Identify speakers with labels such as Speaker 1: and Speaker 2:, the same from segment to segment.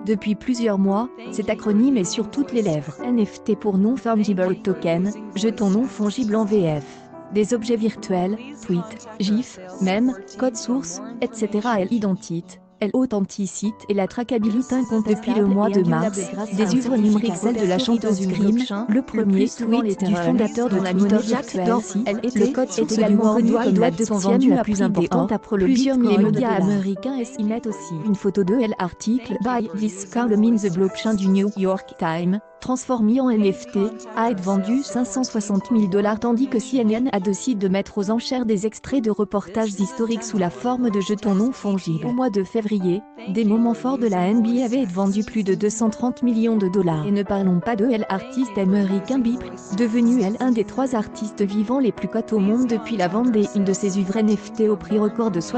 Speaker 1: Depuis plusieurs mois, cet acronyme est sur toutes les lèvres. NFT pour Non-Fungible Token, jeton non fongible en VF. Des objets virtuels, tweets, gifs, mèmes, code source, etc. L'identique, l'authenticité et la traçabilité incontestable. Depuis le mois de mars, des œuvres numériques, celle de la chanteuse Scream, le premier tweet du fondateur de la monnaie Jack Dorsey, le code source est également connu comme la deuxième la plus importante après le Bitcoin. Les médias américains s'y mettent aussi. Une photo de l'article by this Carl the blockchain du New York Times, transformé en NFT, a été vendu 560 000 $, tandis que CNN a décidé de mettre aux enchères des extraits de reportages historiques sous la forme de jetons non fongibles. Au mois de février, des moments forts de la NBA avaient été vendus plus de 230 millions de $. Et ne parlons pas de l'artiste américain Beeple, devenu un des 3 artistes vivants les plus cotés au monde depuis la vente d'une de ses œuvres NFT au prix record de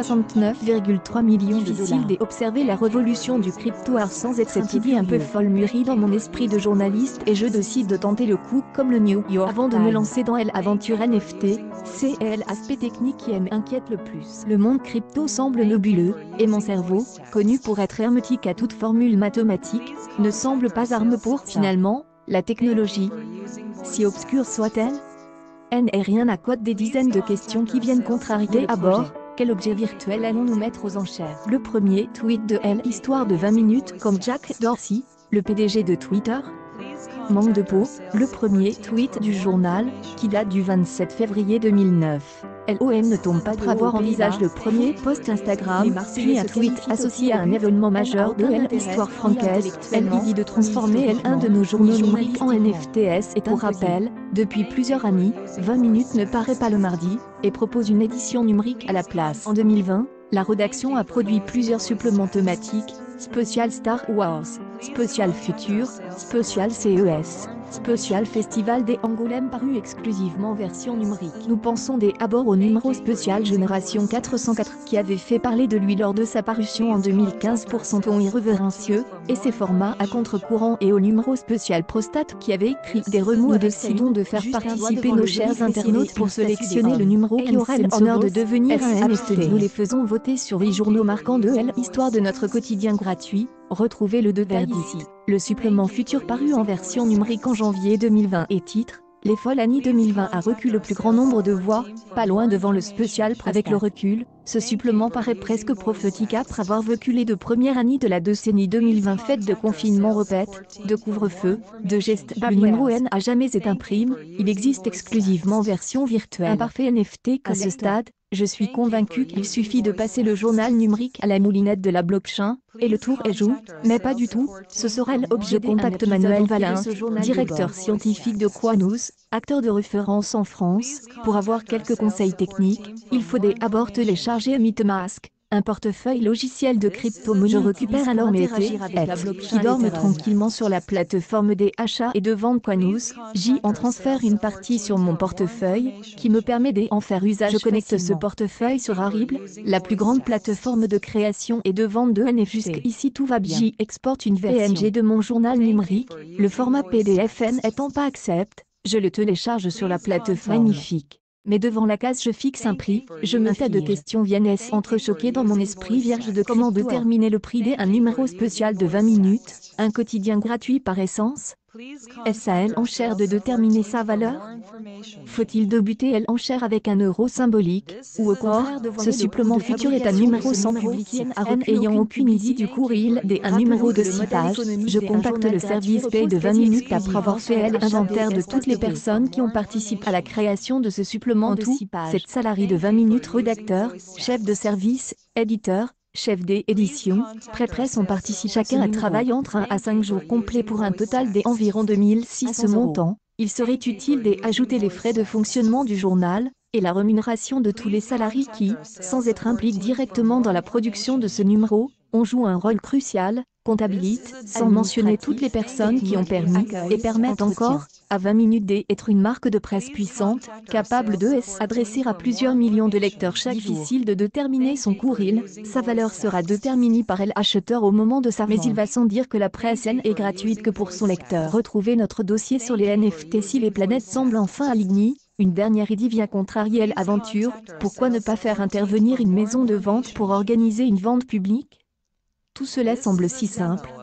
Speaker 1: 69,3 millions de $. Difficile d'observer la révolution du crypto-art sans être cette idée un peu folle mûrie dans mon esprit de journaliste, et je décide de tenter le coup comme le New York. Avant de me lancer dans l'aventure NFT, c'est l'aspect technique qui m'inquiète le plus. Le monde crypto semble nébuleux, et mon cerveau, connu pour être hermétique à toute formule mathématique, ne semble pas armé pour ça. Finalement, la technologie, si obscure soit-elle, n'est rien à côté des dizaines de questions qui viennent contrarier à bord. Quel objet virtuel allons-nous mettre aux enchères? Le premier tweet de histoire de 20 minutes comme Jack Dorsey, le PDG de Twitter. Manque de peau, le premier tweet du journal, qui date du 27 février 2009. LOM ne tombe pas après avoir envisagé le premier post Instagram, puis un tweet associé à un événement majeur de l'histoire française. L'idée de transformer un de nos journaux numériques en NFTs est pour rappel, depuis plusieurs années, 20 minutes ne paraît pas le mardi, et propose une édition numérique à la place. En 2020, la rédaction a produit plusieurs suppléments thématiques, Spécial Star Wars, Spécial Future, Spécial CES, Spécial Festival des Angoulême paru exclusivement en version numérique. Nous pensons d'abord au numéro spécial Génération 404 qui avait fait parler de lui lors de sa parution en 2015 pour son ton irrévérencieux et ses formats à contre-courant, et au numéro spécial Prostate qui avait écrit des remous. Nous décidons de faire participer nos chers internautes pour sélectionner le numéro qui aura l'honneur de devenir un NFT. Nous les faisons voter sur 8 journaux marquants de l'histoire de notre quotidien gratuit. Retrouvez le détail ici. Le supplément Futur paru en version numérique en janvier 2020 et titre Les folles années 2020 a reculé le plus grand nombre de voix, pas loin devant le spécial. Avec le recul, ce supplément paraît presque prophétique après avoir vécu les 2 premières années de la décennie 2020 faites de confinement répète, de couvre-feu, de gestes. Le numéro N a jamais été imprimé, il existe exclusivement en version virtuelle. Un parfait NFT à ce stade. Je suis convaincu qu'il suffit de passer le journal numérique à la moulinette de la blockchain, et le tour est joué, mais pas du tout. Ce sera l'objet. Je contacte Manuel Valin, directeur scientifique de Quanous, acteur de référence en France, pour avoir quelques conseils techniques. Il faut d'abord télécharger MetaMask, un portefeuille logiciel de crypto-monnaie. Je récupère alors mes ETF qui dorment tranquillement sur la plateforme des achats et de ventes Quanous. J'y en transfère une partie sur mon portefeuille, qui me permet d'en faire usage. Je connecte ce portefeuille sur Rarible, la plus grande plateforme de création et de vente de NFT. Jusqu'ici tout va bien. J'y exporte une PNG de mon journal numérique, le format PDF n'étant pas accepté, je le télécharge sur la plateforme. Magnifique. Mais devant la case je fixe un prix, je me fais de questions viennent entrechoquées dans mon esprit vierge de comment déterminer le prix d'un numéro spécial de 20 minutes, un quotidien gratuit par essence. Est-ce à l'enchère de déterminer sa valeur? Faut-il débuter l'enchère avec un euro symbolique, ou au contraire ce supplément futur est un numéro sans public ayant aucune idée du courriel d'un numéro de 6 pages? Je contacte le service paye de 20 minutes après avoir fait l'inventaire de toutes les personnes qui ont participé à la création de ce supplément. En tout, 7 salariés de 20 minutes, rédacteurs, chefs de service, éditeurs, chef d'édition, pré-presse ont participé. Chacun a travaillé entre 1 à 5 jours complets pour un total d'environ 2600 montant. Il serait utile d'ajouter les frais de fonctionnement du journal, et la rémunération de tous les salariés qui, sans être impliqués directement dans la production de ce numéro, ont joué un rôle crucial, comptabilité, sans mentionner toutes les personnes qui ont permis, et permettent encore, à 20 minutes d'être une marque de presse puissante, capable de s'adresser à plusieurs millions de lecteurs chaque jour. Difficile de déterminer son courriel, sa valeur sera déterminée par l'acheteur au moment de sa vente. Mais il va sans dire que la presse est gratuite que pour son lecteur. Retrouvez notre dossier sur les NFT. Si les planètes semblent enfin alignées, une dernière idée vient contrarier l'aventure. Pourquoi ne pas faire intervenir une maison de vente pour organiser une vente publique? Tout cela semble si simple,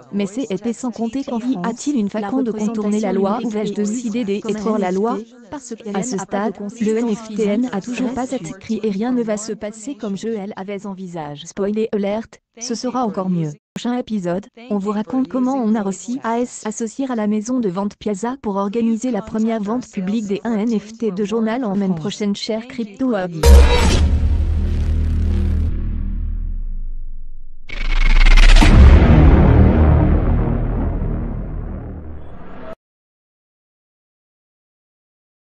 Speaker 1: Mais c'est épais sans compter qu'en France, a-t-il une façon de contourner la loi ou vais-je décider d'être hors la loi? À ce stade, le NFTN a toujours pas été écrit et rien ne va se passer comme je l'avais envisagé. Spoiler alert, ce sera encore mieux. Prochain épisode, on vous raconte comment on a réussi à s'associer à la maison de vente Piazza pour organiser la première vente publique des 1 NFT de journal en semaine prochaine, cher Crypto Hobby.